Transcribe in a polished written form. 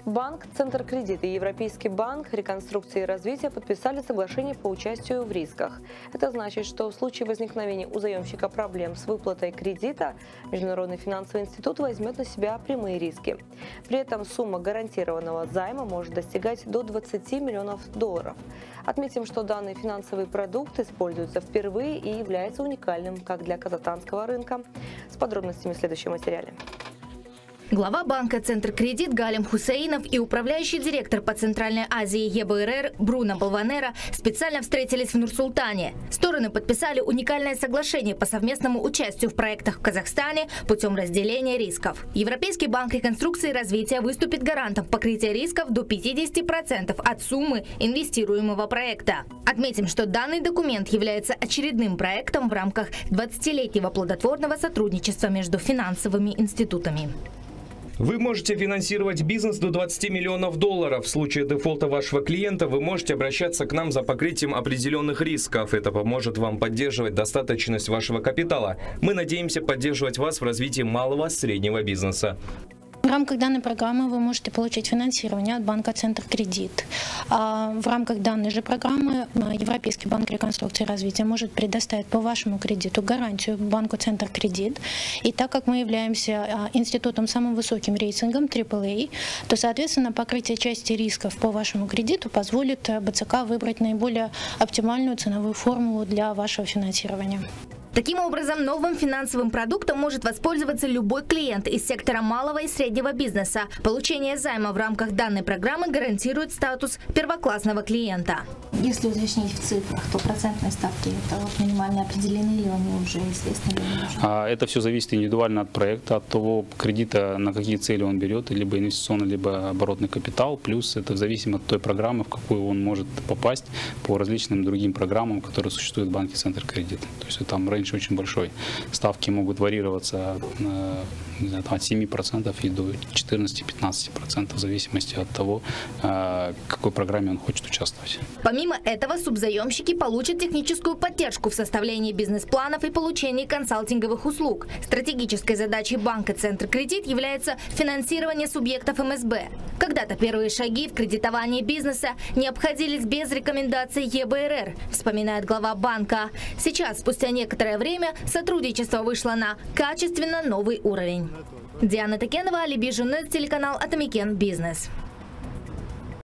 Банк «Центркредит» и Европейский банк реконструкции и развития подписали соглашение по участию в рисках. Это значит, что в случае возникновения у заемщика проблем с выплатой кредита Международный финансовый институт возьмет на себя прямые риски. При этом сумма гарантированного займа может достигать до 20 миллионов долларов. Отметим, что данный финансовый продукт используется впервые и является уникальным как для казахстанского рынка. С подробностями в следующем материале. Глава банка «Центркредит» Галим Хусейнов и управляющий директор по Центральной Азии ЕБРР Бруно Балванера специально встретились в Нур-Султане. Стороны подписали уникальное соглашение по совместному участию в проектах в Казахстане путем разделения рисков. Европейский банк реконструкции и развития выступит гарантом покрытия рисков до 50% от суммы инвестируемого проекта. Отметим, что данный документ является очередным проектом в рамках 20-летнего плодотворного сотрудничества между финансовыми институтами. Вы можете финансировать бизнес до 20 миллионов долларов. В случае дефолта вашего клиента вы можете обращаться к нам за покрытием определенных рисков. Это поможет вам поддерживать достаточность вашего капитала. Мы надеемся поддерживать вас в развитии малого и среднего бизнеса. В рамках данной программы вы можете получить финансирование от банка «Центркредит». В рамках данной же программы Европейский банк реконструкции и развития может предоставить по вашему кредиту гарантию банку «Центркредит». И так как мы являемся институтом с самым высоким рейтингом AAA, то, соответственно, покрытие части рисков по вашему кредиту позволит БЦК выбрать наиболее оптимальную ценовую формулу для вашего финансирования. Таким образом, новым финансовым продуктом может воспользоваться любой клиент из сектора малого и среднего бизнеса. Получение займа в рамках данной программы гарантирует статус первоклассного клиента. Если уточнить в цифрах, то процентные ставки это минимально определены или они уже известны? Это все зависит индивидуально от проекта, от того кредита, на какие цели он берет, либо инвестиционный, либо оборотный капитал. Плюс это зависимо от той программы, в какую он может попасть по различным другим программам, которые существуют в банке «Центркредит». То есть там рейндж очень большой. Ставки могут варьироваться от 7% и до 14-15% в зависимости от того, в какой программе он хочет участвовать. Помимо этого, субзаемщики получат техническую поддержку в составлении бизнес-планов и получении консалтинговых услуг. Стратегической задачей банка «Центркредит» является финансирование субъектов МСБ. Когда-то первые шаги в кредитовании бизнеса не обходились без рекомендаций ЕБРР, вспоминает глава банка. Сейчас, спустя некоторое время, сотрудничество вышло на качественно новый уровень. Диана Такенова, Алиби Жунет, телеканал Атамикен Бизнес.